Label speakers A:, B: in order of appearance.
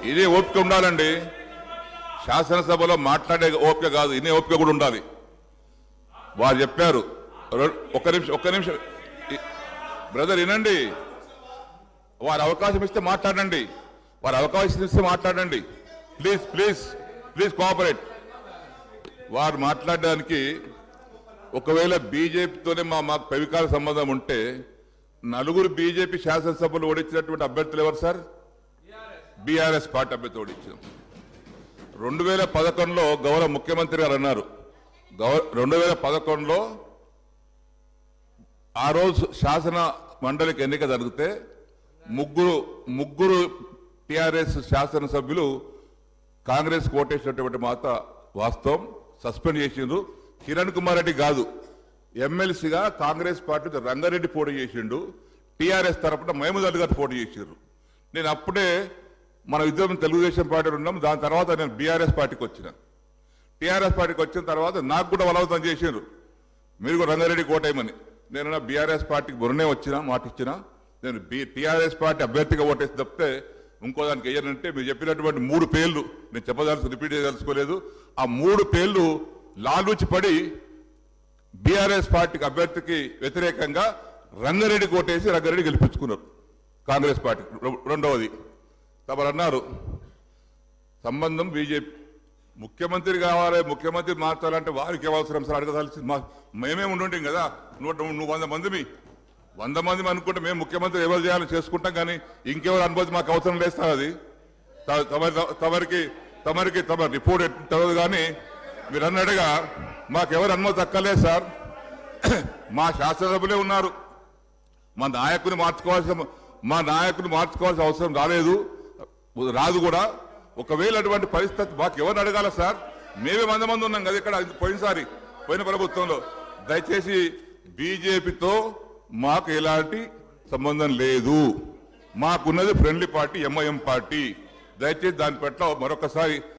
A: ఇదే ఓపిక ఉండాలండి. శాసనసభలో మాట్లాడే ఓపిక కాదు, ఇదే ఓపిక కూడా ఉండాలి. వారు చెప్పారు. ఒక్క నిమిషం బ్రదర్ వినండి. వారు అవకాశం ఇస్తే మాట్లాడండి. వారు అవకాశం ఇస్తే మాట్లాడండి. Please please please cooperate. వారు మాట్లాడడానికి ఒకవేళ బీజేపీతోనే మాకు పెవికాల సంబంధం ఉంటే నలుగురు బీజేపీ శాసనసభలు ఓడించినటువంటి అభ్యర్థులు ఎవరు సార్? బీఆర్ఎస్ పార్టీ అభ్యర్థి ఓడించాం. 2011లో గౌరవ ముఖ్యమంత్రి గారు అన్నారు, 2011లో ఆ రోజు శాసన మండలికి ఎన్నిక జరిగితే ముగ్గురు టిఆర్ఎస్ శాసనసభ్యులు కాంగ్రెస్ ఓటేసినటువంటి మాట వాస్తవం. సస్పెండ్ చేసిండ్రు. కిరణ్ కుమార్ రెడ్డి కాదు, ఎమ్మెల్సీగా కాంగ్రెస్ పార్టీ రంగారెడ్డి పోటీ చేసిండు. టిఆర్ఎస్ తరఫున మహమూద్ అలీ గారు పోటీ చేసిండ్రు. నేను అప్పుడే మన ఇద్దరం తెలుగుదేశం పార్టీలో ఉన్నాం. దాని తర్వాత నేను బీఆర్ఎస్ పార్టీకి వచ్చిన. టీఆర్ఎస్ పార్టీకి వచ్చిన తర్వాత నాకు కూడా బలవంతం చేసిండ్రు, మీరు కూడా రంగారెడ్డి కోటేయమని. నేను బీఆర్ఎస్ పార్టీకి మొన్నే వచ్చినా మాట ఇచ్చినా. నేను టీఆర్ఎస్ పార్టీ అభ్యర్థిగా ఓటేసి తప్పితే ఇంకో దానికి వేయనంటే మీరు చెప్పినటువంటి 3 పేర్లు నేను రిపీట్ చేయదలుచుకోలేదు. ఆ 3 పేర్లు లాలూచి పడి బీఆర్ఎస్ పార్టీకి అభ్యర్థికి వ్యతిరేకంగా రంగారెడ్డి కోటేసి రంగారెడ్డి గెలిపించుకున్నారు కాంగ్రెస్ పార్టీ. రెండవది తమరు అన్నారు సంబంధం బీజేపీ ముఖ్యమంత్రి కావాలి, ముఖ్యమంత్రి మార్చాలంటే వారికి అవసరం సార్ అడగదాల్సి. మేమే ఉండుంటాం కదా. నువ్వు 100 మంది అనుకుంటే మేము ముఖ్యమంత్రి ఎవరు చేయాలని చేసుకుంటాం, కానీ ఇంకెవరు అనుభవం మాకు అవసరం లేదు సార్. అది తమరికి రిపోర్ట్ ఎట్టదు, కానీ మీరు అన్నట్టుగా మాకెవరు అనుమతి దక్కలేదు సార్. మా శాసనసభ్యులే ఉన్నారు. మా నాయకుని మార్చుకోవాల్సిన అవసరం రాదు కూడా. ఒకవేళ అటువంటి పరిస్థితి మాకు ఎవరు అడగాల సార్? మేమే 100 మంది ఉన్నాం కదా ఇక్కడ పోయిన ప్రభుత్వంలో. దయచేసి బీజేపీతో మాకు ఎలాంటి సంబంధం లేదు. మాకున్నది ఫ్రెండ్లీ పార్టీ ఎంఐఎం పార్టీ. దయచేసి దాని పట్ల మరొకసారి